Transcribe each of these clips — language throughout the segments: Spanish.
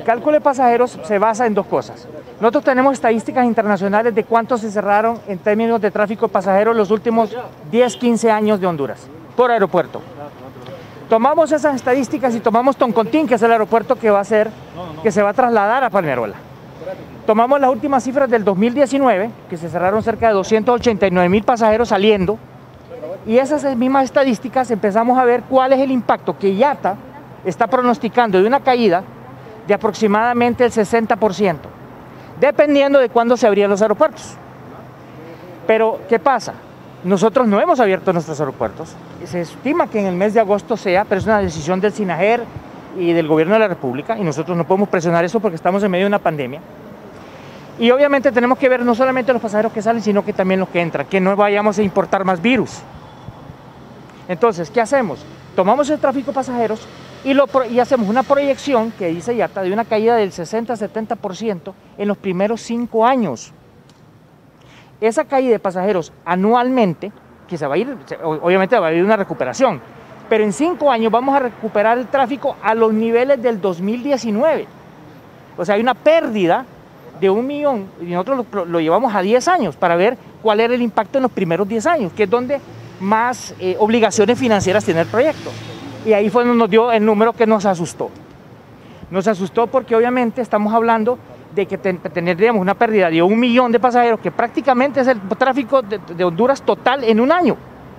cálculo de pasajeros se basa en dos cosas. Nosotros tenemos estadísticas internacionales de cuántos se cerraron en términos de tráfico de pasajeros los últimos 10, 15 años de Honduras, por aeropuerto. Tomamos esas estadísticas y tomamos Toncontín, que es el aeropuerto que se va a trasladar a Palmerola. Tomamos las últimas cifras del 2019, que se cerraron cerca de 289,000 pasajeros saliendo, y esas mismas estadísticas empezamos a ver cuál es el impacto que IATA está pronosticando de una caída de aproximadamente el 60%, dependiendo de cuándo se abrían los aeropuertos. Pero, ¿qué pasa? Nosotros no hemos abierto nuestros aeropuertos. Se estima que en el mes de agosto sea, pero es una decisión del SINAJER y del gobierno de la República, y nosotros no podemos presionar eso porque estamos en medio de una pandemia. Y obviamente tenemos que ver no solamente los pasajeros que salen, sino que también los que entran, que no vayamos a importar más virus. Entonces, ¿qué hacemos? Tomamos el tráfico de pasajeros y hacemos una proyección que dice IATA de una caída del 60-70% en los primeros 5 años. Esa caída de pasajeros anualmente, que se va a ir, obviamente va a haber una recuperación, pero en 5 años vamos a recuperar el tráfico a los niveles del 2019. O sea, hay una pérdida de 1 millón, y nosotros lo llevamos a 10 años para ver cuál era el impacto en los primeros 10 años, que es donde más obligaciones financieras tiene el proyecto. Y ahí fue donde nos dio el número que nos asustó. Nos asustó porque obviamente estamos hablando de que tendríamos una pérdida de 1 millón de pasajeros, que prácticamente es el tráfico de Honduras total en un año.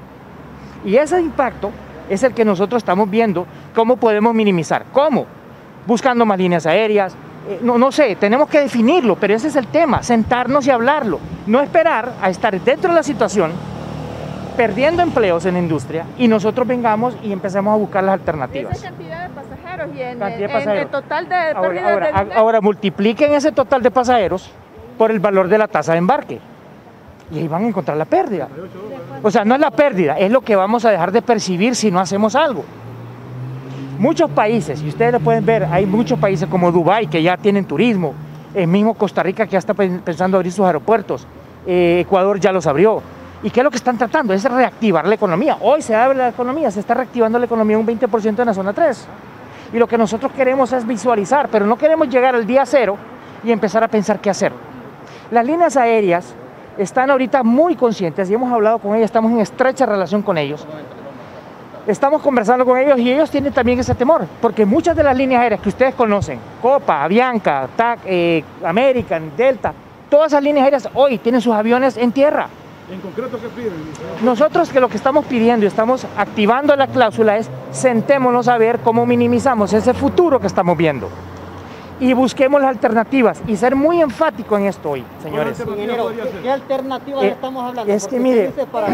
Y ese impacto es el que nosotros estamos viendo cómo podemos minimizar. ¿Cómo? Buscando más líneas aéreas. No sé, tenemos que definirlo, pero ese es el tema, sentarnos y hablarlo. No esperar a estar dentro de la situación, perdiendo empleos en la industria, y nosotros vengamos y empecemos a buscar las alternativas. Esa cantidad de pasajeros y en el total de pérdidas ahora multipliquen ese total de pasajeros por el valor de la tasa de embarque y ahí van a encontrar la pérdida. O sea, no es la pérdida, es lo que vamos a dejar de percibir si no hacemos algo. Muchos países, y ustedes lo pueden ver, hay muchos países como Dubái que ya tienen turismo, el mismo Costa Rica que ya está pensando abrir sus aeropuertos, Ecuador ya los abrió. ¿Y qué es lo que están tratando? Es reactivar la economía. Hoy se abre la economía, se está reactivando la economía un 20% en la zona 3. Y lo que nosotros queremos es visualizar, pero no queremos llegar al día cero y empezar a pensar qué hacer. Las líneas aéreas están ahorita muy conscientes y hemos hablado con ellas, estamos en estrecha relación con ellos. Estamos conversando con ellos y ellos tienen también ese temor, porque muchas de las líneas aéreas que ustedes conocen, Copa, Avianca, TAC, American, Delta, todas esas líneas aéreas hoy tienen sus aviones en tierra. ¿En concreto qué piden? Nosotros lo que estamos pidiendo y estamos activando la cláusula es sentémonos a ver cómo minimizamos ese futuro que estamos viendo y busquemos las alternativas y ser muy enfático en esto hoy, señores. Ingeniero, ¿qué alternativas estamos hablando? Es que mire,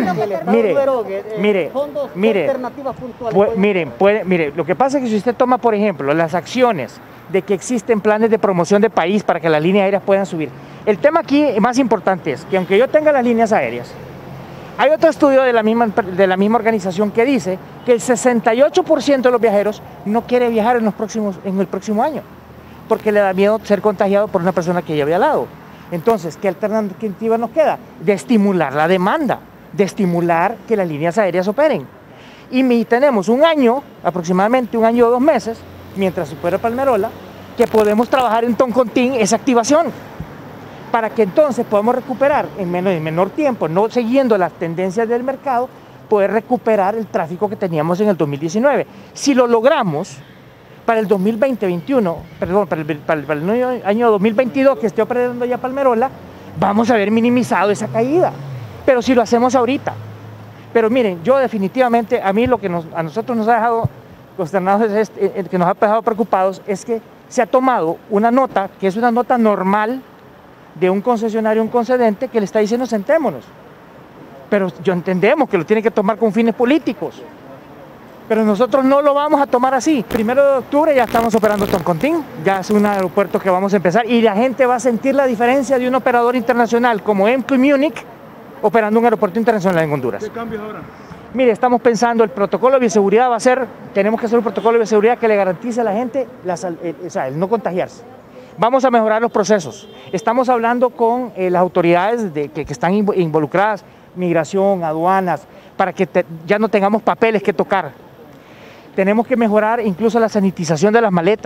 alternativas puntuales. Mire, lo que pasa es que si usted toma, por ejemplo, las acciones de que existen planes de promoción de país para que las líneas aéreas puedan subir. El tema aquí más importante es que aunque yo tenga las líneas aéreas, hay otro estudio de la misma organización que dice que el 68% de los viajeros no quiere viajar en el próximo año, porque le da miedo ser contagiado por una persona que lleve al lado. Entonces, ¿qué alternativa nos queda? De estimular la demanda, de estimular que las líneas aéreas operen. Y tenemos un año, aproximadamente 1 año o 2 meses, mientras se fuera Palmerola, que podemos trabajar en Toncontín esa activación, para que entonces podamos recuperar en menor tiempo, no siguiendo las tendencias del mercado, poder recuperar el tráfico que teníamos en el 2019. Si lo logramos, para el 2020-21, perdón, para el año 2022 que esté operando ya Palmerola, vamos a haber minimizado esa caída. Pero si lo hacemos ahorita. Pero miren, yo definitivamente, a mí lo que a nosotros nos ha dejado consternados, que nos ha dejado preocupados, es que se ha tomado una nota, que es una nota normal de un concesionario, un concedente, que le está diciendo sentémonos. Pero yo entendemos que lo tiene que tomar con fines políticos. Pero nosotros no lo vamos a tomar así. 1 de octubre ya estamos operando Toncontín, ya es un aeropuerto que vamos a empezar y la gente va a sentir la diferencia de un operador internacional como EMCO y Múnich operando un aeropuerto internacional en Honduras. ¿Qué cambios ahora? Mire, estamos pensando, el protocolo de bioseguridad va a ser, tenemos que hacer un protocolo de bioseguridad que le garantice a la gente el no contagiarse. Vamos a mejorar los procesos. Estamos hablando con las autoridades que están involucradas, migración, aduanas, para que ya no tengamos papeles que tocar. Tenemos que mejorar incluso la sanitización de las maletas.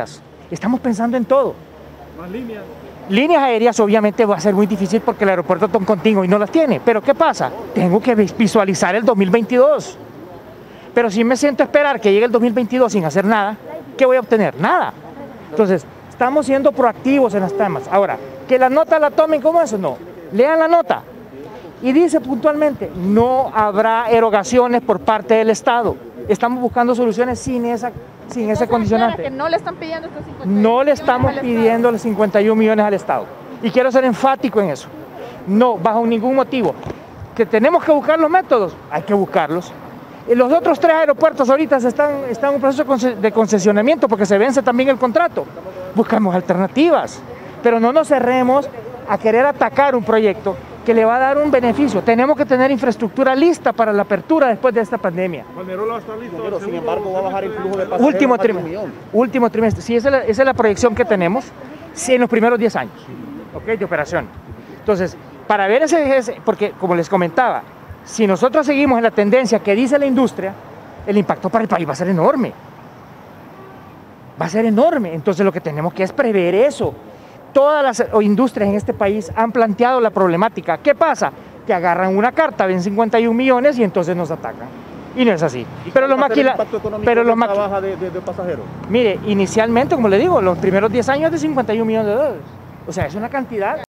Estamos pensando en todo. Más líneas. Líneas aéreas obviamente va a ser muy difícil porque el aeropuerto Toncontingo y no las tiene. Pero ¿qué pasa? Tengo que visualizar el 2022. Pero si me siento a esperar que llegue el 2022 sin hacer nada, ¿qué voy a obtener? Nada. Entonces, estamos siendo proactivos en las temas. Ahora, que la nota la tomen como eso, no. Lean la nota. Y dice puntualmente, no habrá erogaciones por parte del Estado. Estamos buscando soluciones sin ese condicionante. Que no le están pidiendo estos 51 No le estamos pidiendo los 51 millones al Estado. Y quiero ser enfático en eso. No, bajo ningún motivo. Que tenemos que buscar los métodos, hay que buscarlos. Los otros 3 aeropuertos ahorita están en un proceso de concesionamiento porque se vence también el contrato. Buscamos alternativas, pero no nos cerremos a querer atacar un proyecto que le va a dar un beneficio. Tenemos que tener infraestructura lista para la apertura después de esta pandemia. Valmerola está listo. Pero sin embargo va a bajar el flujo de pasajeros. Último trimestre. Sí, esa es la proyección que tenemos en los primeros 10 años, ¿okay? De operación. Entonces, para ver porque como les comentaba, si nosotros seguimos en la tendencia que dice la industria, el impacto para el país va a ser enorme. Va a ser enorme. Entonces lo que tenemos que es prever eso. Todas las industrias en este país han planteado la problemática. ¿Qué pasa? Que agarran una carta, ven 51 millones y entonces nos atacan. Y no es así. Pero los baja de pasajeros. Mire, inicialmente, como le digo, los primeros 10 años de 51 millones de dólares. O sea, es una cantidad